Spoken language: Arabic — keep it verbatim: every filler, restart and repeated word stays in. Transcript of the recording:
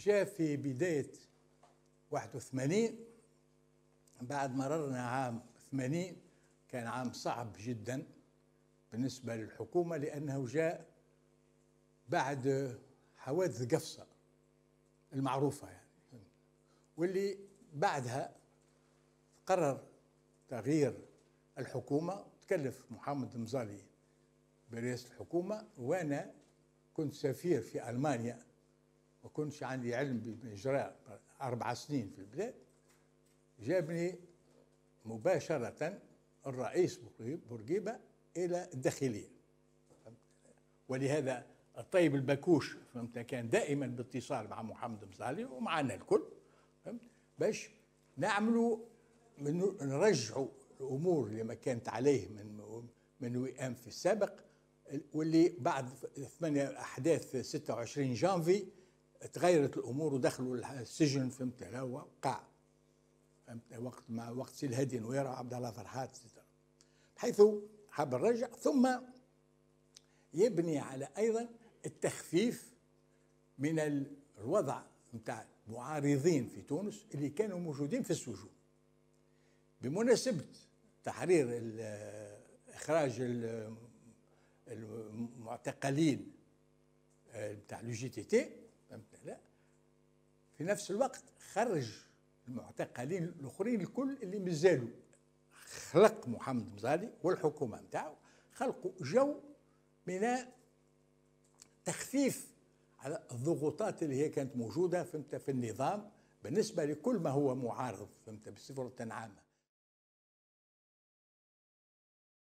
جاء في بداية واحد وثمانين، بعد مررنا عام ثمانين. كان عام صعب جدا بالنسبة للحكومة، لأنه جاء بعد حوادث قفصة المعروفة يعني، واللي بعدها قرر تغيير الحكومة. تكلف محمد مزالي برئاسة الحكومة، وأنا كنت سفير في ألمانيا وكنتش عندي علم بإجراء أربع سنين في البلاد. جابني مباشرة الرئيس بورقيبة إلى الداخلية، ولهذا الطيب البكوش فهمت كان دائما باتصال مع محمد مزالي ومعنا الكل، فهمت، باش نعملوا نرجعوا الأمور اللي ما كانت عليه من من وئام في السابق، واللي بعد ثمانية أحداث ستة وعشرين جانفي تغيرت الأمور ودخلوا السجن، فهمت، هو وقع، فهمت، وقت مع وقت سي الهادي نويرة وعبد الله فرحات، بحيث حاب نرجع. ثم يبني على أيضا التخفيف من الوضع نتاع المعارضين في تونس اللي كانوا موجودين في السجون بمناسبة تحرير إخراج المعتقلين بتاع لو جي تي تي، فهمت لا. في نفس الوقت خرج المعتقلين الآخرين الكل اللي مازالوا. خلق محمد مزالي والحكومة نتاعو خلقوا جو من تخفيف على الضغوطات اللي هي كانت موجودة، فهمت، في النظام بالنسبة لكل ما هو معارض، فهمت، بصفة عامة.